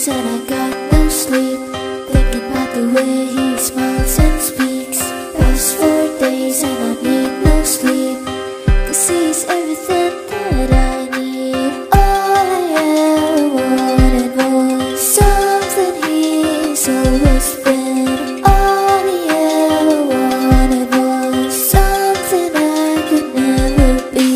days and I got no sleep, thinking about the way he smiles and speaks. Past 4 days and I need no sleep, 'cause he's everything that I need. All I ever wanted was something he's always been. All he ever wanted was something I could never be.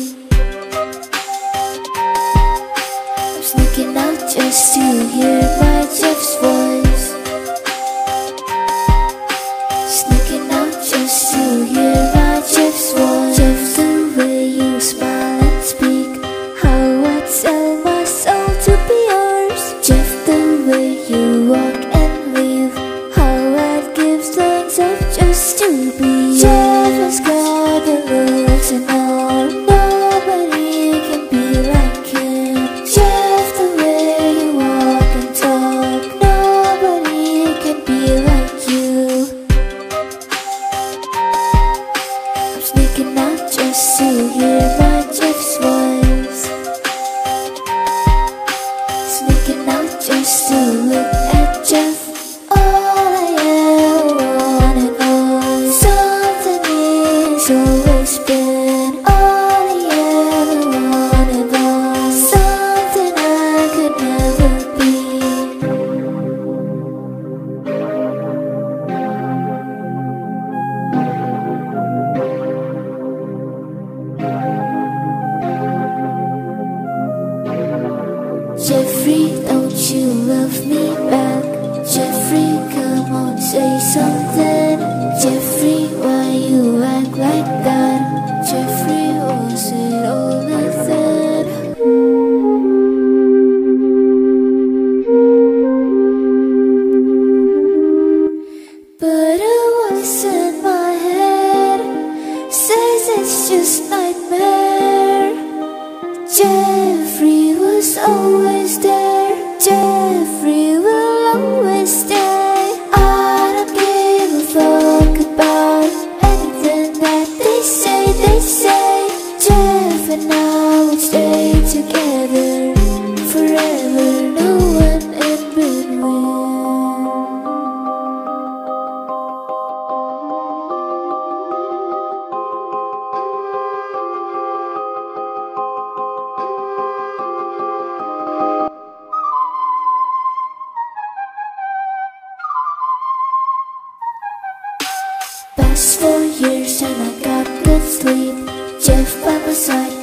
I'm sneaking out just to hear my Jeff's voice. Sneaking out just to hear my Jeff's voice. Jeff, the way you smile and speak, how I'd sell my soul to be yours. Jeff, the way you walk and leave, how I'd give things up just to be yours. Jeff has got the looks and all, nobody can be like him. Jeff, the way you walk and talk, nobody can be like you. I'm sneaking out just to hear my Jeff's voice. Sneaking out just to look at Jeff. All I ever wanted was something he's always been. All he ever wanted was something I could never be. Jeffrey, don't you love me back? Jeffrey, come on, say something. Jeffrey, why you act like that? Jeffrey, was it all like that? But a voice in my head says it's just nightmare. Jeffrey was always there. Jeffrey will always stay. I don't give a fuck about anything that they say, they say. Jeff and I will stay together forever, no one in between. Past 4 years and I got good sleep. Jeff by my side,